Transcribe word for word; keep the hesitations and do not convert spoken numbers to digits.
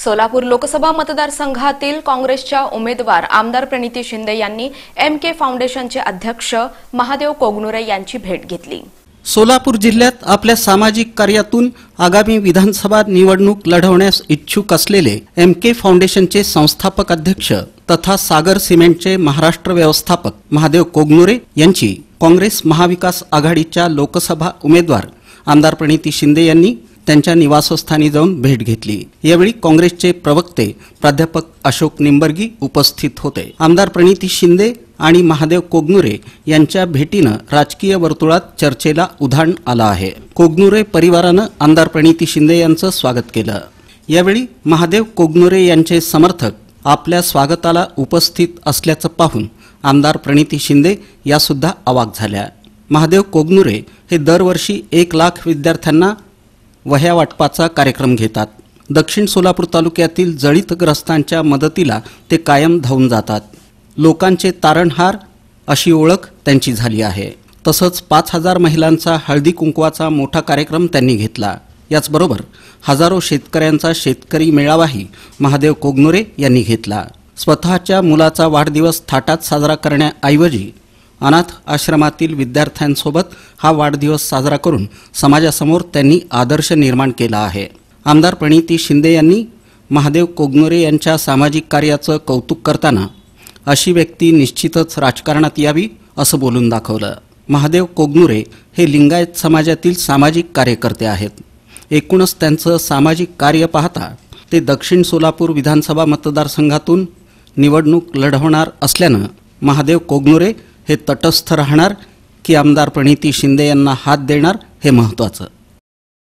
सोलापूर लोकसभा मतदारसंघातील काँग्रेसच्या उमेदवार आमदार प्रणिती शिंदे यांनी एम के फाउंडेशनचे अध्यक्ष महादेव कोगनुरे यांची भेट घेतली। सोलापूर जिल्ह्यात आपल्या सामाजिक कार्यातून आगामी विधानसभा निवडणूक लढवण्यास इच्छुक असलेले एम के फाउंडेशनचे संस्थापक अध्यक्ष तथा सागर सिमेंटचे महाराष्ट्र व्यवस्थापक महादेव कोगनुरे यांची काँग्रेस महाविकास आघाडीच्या लोकसभा उमेदवार आमदार प्रणिती शिंदे यांनी त्यांच्या निवासस्थानी जाऊन भेट घेतली। यावेळी काँग्रेसचे प्रवक्ते प्राध्यापक अशोक निंबर्गी उपस्थित होते। आमदार प्रणिती शिंदे आणि महादेव कोगनुरे यांच्या भेटीनं राजकीय वर्तुळात चर्चेला उधाण आलं आहे। कोगनुरे परिवारानं आमदार प्रणिती शिंदे यांचं स्वागत केलं। यावेळी महादेव कोगनुरे यांचे समर्थक आपल्या स्वागताला उपस्थित असल्याचं पाहून आमदार प्रणिती शिंदे या सुद्धा अवाक झाल्या। महादेव कोगनुरे हे दरवर्षी एक लाख विद्यार्थ्यांना वह्या वाटपाचा कार्यक्रम घेतात। दक्षिण सोलापूर तालुक्यातील जळीतग्रस्तांच्या मदतीला ते कायम धावून जातात। लोकांचे तारणहार अशी ओळख त्यांची झाली आहे। तसंच पाच हजार महिलांचा हळदी कुंकवाचा मोठा कार्यक्रम त्यांनी घेतला। याचबरोबर हजारो शेतकऱ्यांचा शेतकरी मेळावाही महादेव कोगनुरे यांनी घेतला। स्वतःच्या मुलाचा वाढदिवस थाटात साजरा करण्याऐवजी अनाथ आश्रमातील विद्यार्थ्यांसोबत हा वाढदिवस साजरा करून समाजासमोर त्यांनी आदर्श निर्माण केला आहे। आमदार प्रणिती शिंदे यांनी महादेव कोगनुरे यांच्या सामाजिक कार्याचं कौतुक करताना अशी व्यक्ती निश्चितच राजकारणात यावी असं बोलून दाखवलं। महादेव कोगनुरे हे लिंगायत समाजातील सामाजिक कार्यकर्ते आहेत। एकूणच त्यांचं सामाजिक कार्य पाहता ते दक्षिण सोलापूर विधानसभा मतदारसंघातून निवडणूक लढवणार असल्यानं महादेव कोगनुरे हे तटस्थ राहणार की आमदार प्रणिती शिंदे यांना हात देणार हे महत्त्वाचं।